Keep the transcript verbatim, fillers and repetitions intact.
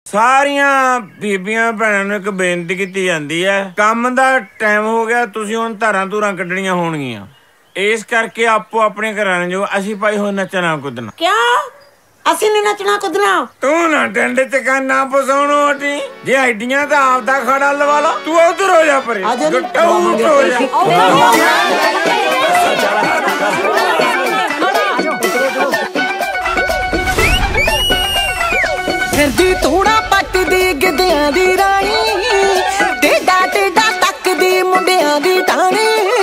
ਸਾਰੀਆਂ ਬੀਬੀਆਂ ਭੈਣਾਂ ਨੂੰ ਇੱਕ ਬੇਨਤੀ ਕੀਤੀ ਜਾਂਦੀ ਹੈ, ਕੰਮ ਦਾ ਟਾਈਮ ਹੋ ਗਿਆ, ਤੁਸੀਂ ਹੁਣ ਧਾਰਾਂ ਧੂਰਾਂ ਕੱਢਣੀਆਂ ਹੋਣਗੀਆਂ। ਇਸ ਕਰਕੇ ਆਪੋ ਆਪਣੇ ਘਰਾਂ ਨੂੰ ਜੋ ਅਸੀਂ ਭਾਈ ਹੋ ਨੱਚਣਾ ਕੁੱਦਣਾ। ਕਿਉਂ ਅਸੀਂ ਨੀ ਨੱਚਣਾ ਕੁੱਦਣਾ? ਤੂੰ ਨਾ ਟੈਂਡੇ ਚ ਕੰਨਾ ਪਸਾਉਣੋ ਹਟੀ। ਜੇ ਆਈਡੀਆਂ ਤਾਂ ਆਪਦਾ ਖੜਾ ਲਵਾ ਲਾ। ਤੂੰ ਉਧਰ ਹੋ ਜਾ ਪਰੇ, ਗੱਟਾ ਉਲਟ ਹੋ ਜਾ। ਫਿਰਦੀ ਤੂੜਾ ਪੱਟਦੀ ਗਿੱਧਿਆਂ ਦੀ ਰਾਣੀ, ਟੇਡਾ ਟੇਡਾ ਤੱਕਦੀ ਮੁੰਡਿਆਂ ਦੀ ਟਾਣੀ।